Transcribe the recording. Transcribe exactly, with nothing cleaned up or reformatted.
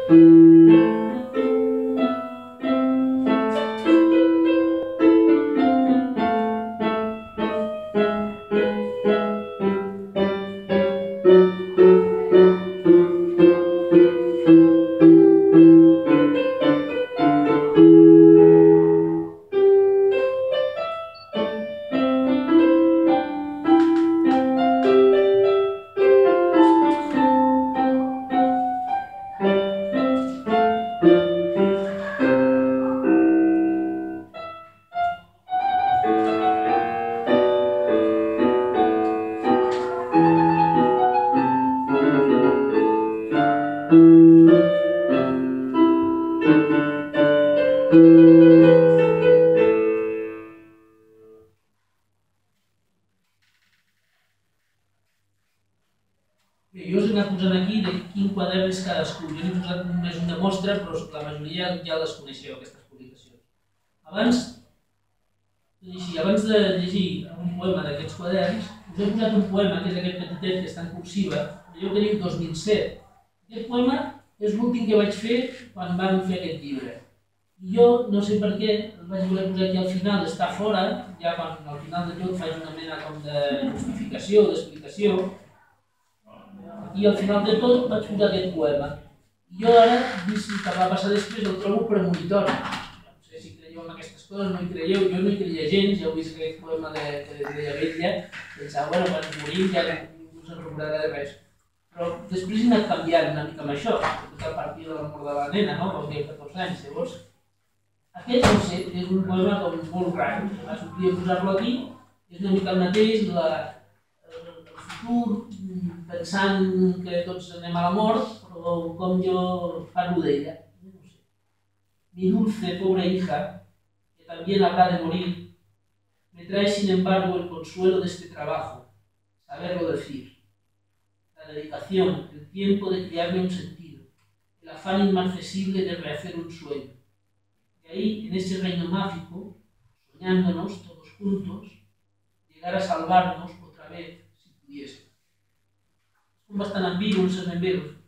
Jo us he anat posant aquí de quin quadern és cadascú. Jo n'he posat només una mostra, però la majoria ja les coneixeu, aquestes publicacions. Abans, abans de llegir un poema d'aquests quaderns, us he posat un poema, que és aquest petitet que està en cursiva, jo que diu dos mil set. Aquest poema és l'últim que vaig fer quan vam fer aquest llibre. I jo, no sé per què, el vaig voler posar aquí al final, està fora, ja quan al final de tot faig una mena com de justificació, d'explicació. I al final de tot vaig posar aquest poema. I jo ara, vist que va passar després, el trobo premonitori. No sé si creieu en aquestes coses, no hi creieu, jo no hi creia gens, ja heu vist aquest poema que deia Vetlla, pensava, bueno, quan morim ja ningú se'n recordarà de res. Però després he anat canviant una mica amb això, a partir de la mort de la nena, no? Quan tenia catorze anys, llavors. Aquest, no sé, és un poema com molt raro, abans podria posar-lo aquí, és una mica el mateix, el futur, pensant que tots anem a la mort, però com jo parlo d'ella. Mi dulce, pobre hija, que también habrá de morir, me trae sin embargo el consuelo de este trabajo, saberlo decir. La dedicación, el tiempo de criarle un sentido, el afán inmarcesible de rehacer un sueño. Y ahí, en ese reino mágico, soñándonos todos juntos, llegar a salvarnos otra vez, si pudiese. És bastant ambigu, no sé ben bé